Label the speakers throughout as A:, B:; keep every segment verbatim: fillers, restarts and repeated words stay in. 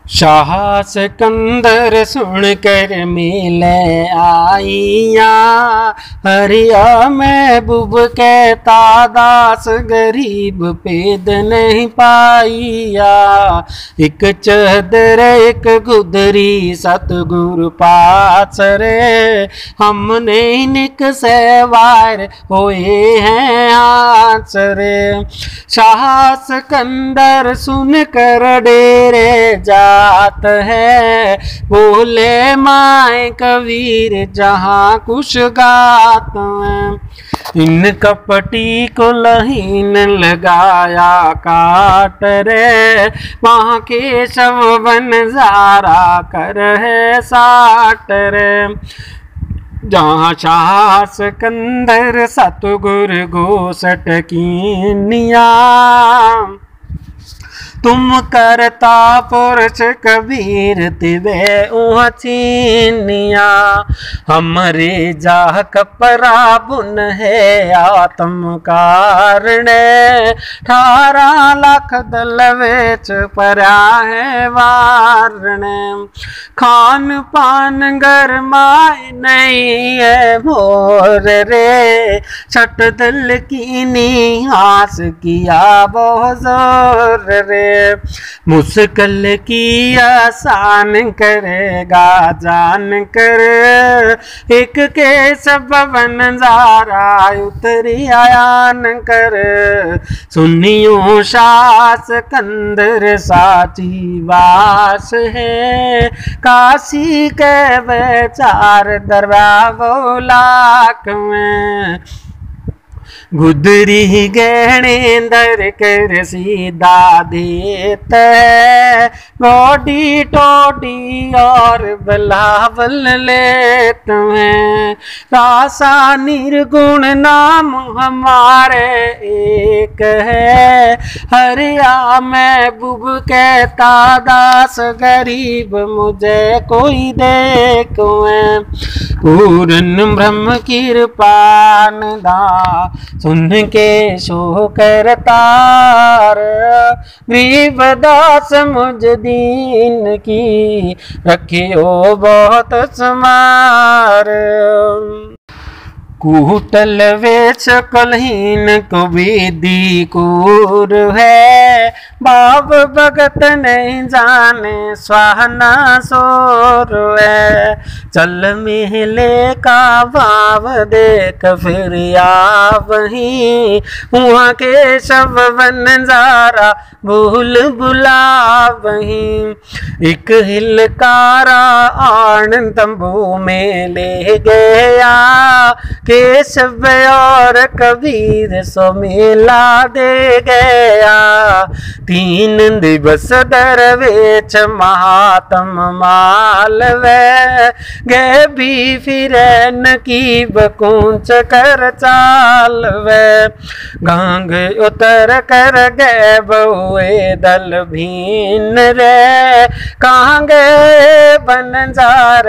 A: शाह सिकंदर सुन कर मिले आइया, हरिया महबूब कहता दास गरीब पेद नहीं पाइया। एक चदर एक गुदरी सतगुरु पास रे, हमने निक से वार होए हैं हाथ रे। शाह सिकंदर सुन कर डेरे जा बात है, बोले माए कबीर जहाँ कुछ गात है। इन कपटी को लहीन लगाया काट रे, वहाँ के शव बनजारा कर है साट रे। जहाँ शाह सिकंदर सतगुरु गोसठ कीनिया, तुम करता पुरुष कबीर तिबे ऊह चीनिया। हमरे जाह कपरा बुन है आत्म कारण, अठारह लाख दल वेच परा है वारण। खान पान गरमाए नहीं है मोर रे, छठ दल की निहास किया बहुत जोर रे। मुश्किल की आसान करेगा जान कर, एक के सबब नजारा उतरी आयान कर। सुनियो शाह सिकंदर साची वास है, काशी के बेचार दरबार वो लाख में। गुदरी गहने दर कर सीधा देत है, गोडी टोडी और बलावल लेत हैं। रासा निर्गुण नाम हमारे एक है, हरिया महबूब कहता दास गरीब मुझे कोई देखो। पूर्ण ब्रह्म कृपान दा सुन के शो करतार, गरीब दास मुझ दीन की रखियो बहुत समार। कूटल वेश कलहीन को विधि कूर है, बाब भगत नहीं जाने स्वाहना सोर है। चल मेले का भाव देख फिर आ वहीं, वहाँ के शव बनजारा भूल बुला वहीं। एक हिलकारा आन तंबू में ले गया, केशव और कबीर सो मेला दे गया। तीन दिवस दरवेश महात्म मालवे, गे भी फिरन की बकुंच कर चाल वे। गांग उतर कर गए बहुए दल भीन रे, कहाँ गए बनजार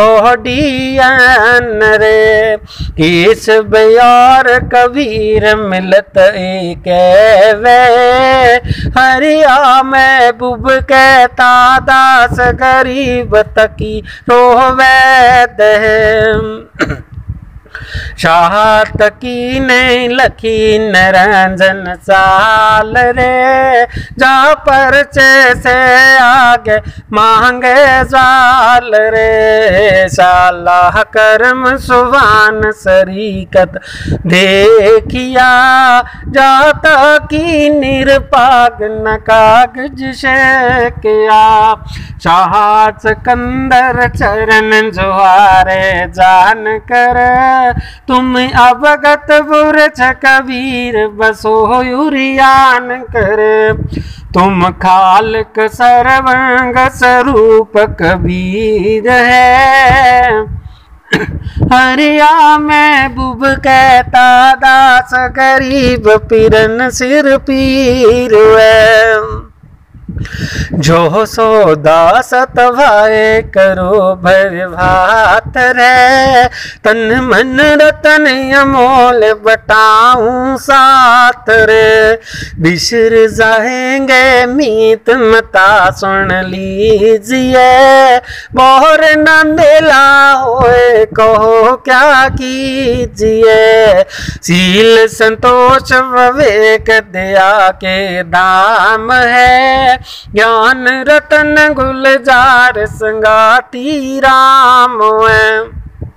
A: बोडियन रे। केशव और कबीर मिलत एक वे, हरिया महबूब कहता दास गरीब तकी रोवैद है। शाह तकी नहीं लखी निरंजन साल रे, जा परचे से आगे मांगे जाल रे। शाला कर्म सुवान सरीकत देखिया, जाता की निरपाग न कागज से किया। शाह सिकंदर चरण जुहारे जान कर, तुम अवगत बुरछ कबीर बसो युरियान कर। तुम खालक सर्वंग स्वरूप कबीर है, हरिया महबूब कहता दास गरीब पिरन सिर पीर है। जो सौदा सतवाए करो भर भात रे, तन मन रतन अमोल बटाऊं साथ रे। बिसर जाएंगे मीत मता सुन लीजिए, बोर न मेला होए कहो क्या कीजिए। सील संतोष विवेक दया के दाम है, ज्ञान रतन गुलजार संगाती राम है।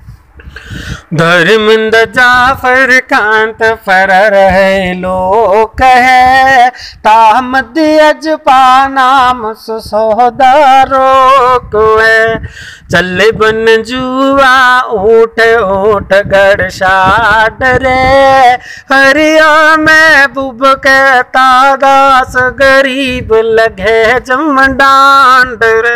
A: धर्म जाफर कांत फरर है लोक है, तामद अजपा नाम सुसोदारो को है। चल बन जुआ ऊट ऊट गड़शाड रे, हरिया महबूब कहता दास गरीब लगे जमडांड रे।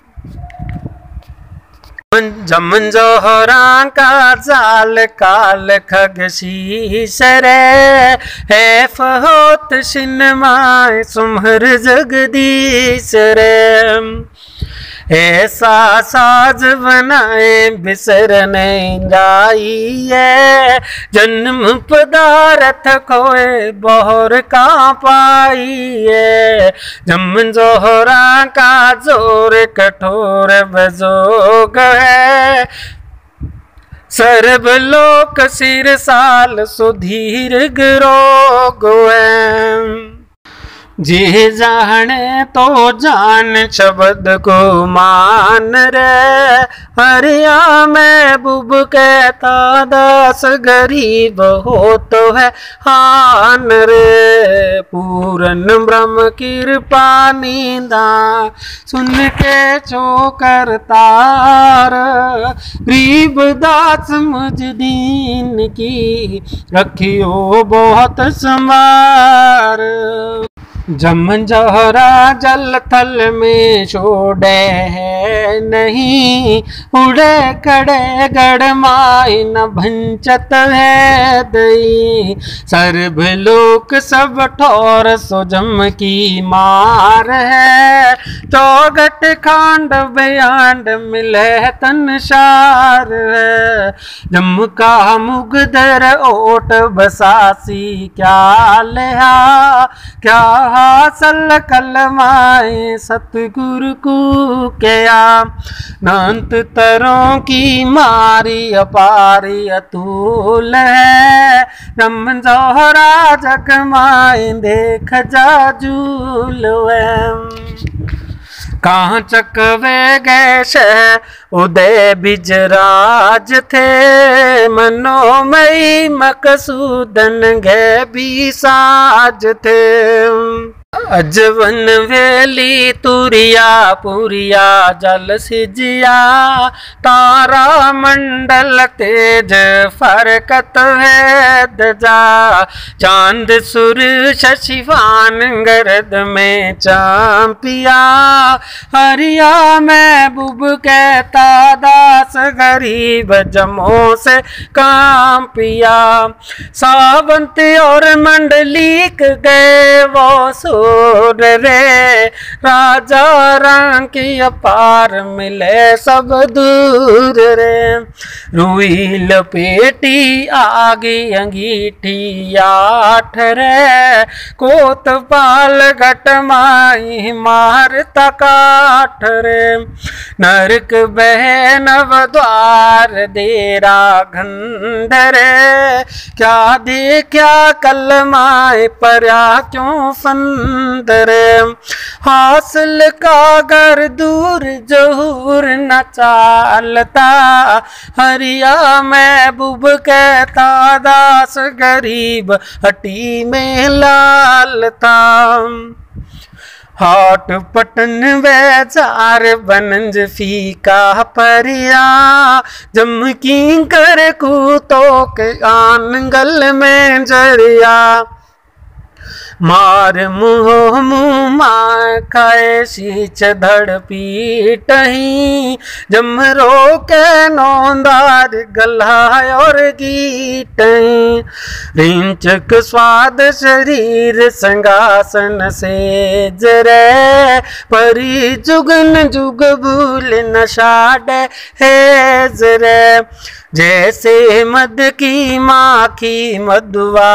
A: जमन जोहरा का जाल काल खग शीश रे, है फहोत शिनमाय सुमहर जगदीश रे। ऐसा साज बनाए बिसर नहीं जाइए, जन्म पदार्थ खोए बहुर का पाइए। जम जोहरा का जोर कठोर बजोग है, सर्व लोक सिर साल सुधीर रोग है। जे जाने तो जान शब्द को मान रे, हरिया महबूब कहता दास गरीब हो तो है हान रे। पूरन ब्रह्म कृपा नींदा सुन के चोकर तार, गरीब दास मुझ दीन की रखियो बहुत संवार। जमन जोहरा जल थल में छोड़े है नहीं, उड़े कड़े गड़ माई न भंचत है दई। सर्व लोक सब ठोर सो जम की मार है, चौगट खांड बयांड मिले तनसार है। जम का मुगधर ओट बसासी क्या लिया, क्या हासल कलमाए सतगुरु को क्या। नान्त तरों की मारी अपारी अतुल है, जम जोहरा जग माए देख जाजूल कहाँ चकवे गैश उदय बिजराज थे, मनोमयी मकसूदन गे भी साज थे। अजवन वेली तुरिया पुरिया जल सिजिया, तारा मंडल तेज फरकत है दजा। चांद सुर शशिवान गरद में चांपिया, हरिया महबूब कहता दास गरीब जमों से काम पिया। सावंत और मंडलीक गए वो रे, राजा रंग की अपार मिले सब दूर रे। रुई लपेटी आगे अंगीठी आठ रे, कोतपाल घट माई मार तकाठ रे। नरक बह नव द्वार देरा घंधरे, क्या देखा कल माए पर्या क्यों फंदरे। हासिल का घर दूर जहूर न चालता, हरिया महबूब कहता दास गरीब हटी में लालता। हाट पटन बेचार बनंज फीका परिया, जम की कर कूतो के आनगल में जरिया। मार मुँह मुँह मार खाए शीच धड़ पीटही जमरो के नौंदार गला और गीटही रिंचक स्वाद शरीर संगासन से जरे परी जुगन जुग भूल न छाड़े है जरे जैसे मद की माखी मधुआ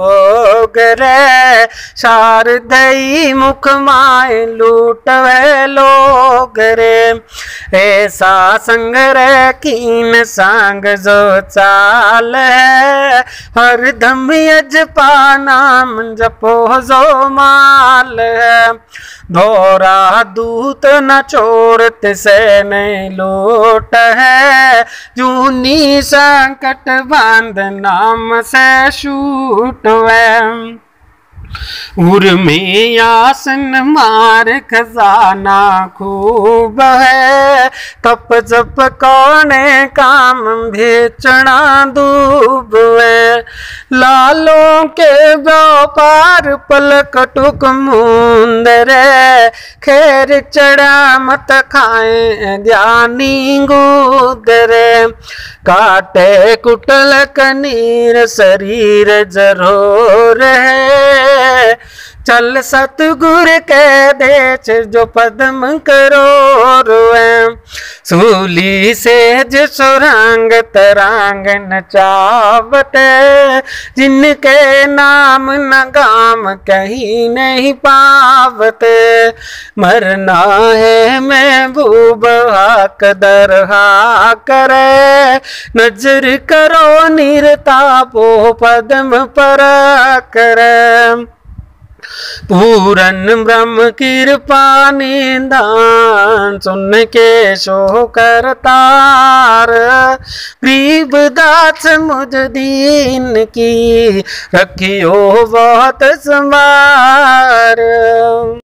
A: बोगरे शारदई मुख माए लूटवे लोग रे ऐसा संग्रह कीन सांग जो चाल है हर दम यजपा नाम जपो जो माल है धोरा दूत न छोड़त से नहीं लोट है जूनी संकट बांध नाम से छूट है उर में आसन मार खजाना खूब है तप जप कौने काम बेचना दूब है लालों के व्यापार पलक टुक मुंदरे खैर चढ़ा मत खाए ध्यानी गुदरे काटे कुटल कनीर शरीर जरूर है चल सतगुर के देश जो पद्म करो रोए सूली सेज सुरंग तरांग नचावत जिनके नाम न गाम कहीं नहीं पावत मरना है महबूब हाक दरहा करे नजर करो निरतापो पद्म पर करे पूरन ब्रह्म कृपा निदान सुन के शो करतार गरीब दास मुझ दीन की रखियो बहुत संभार।